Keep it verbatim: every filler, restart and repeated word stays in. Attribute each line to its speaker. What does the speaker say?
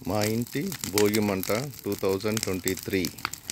Speaker 1: మా ఇంటి భోగి మంట టూ థౌజండ్ ట్వంటీ త్రీ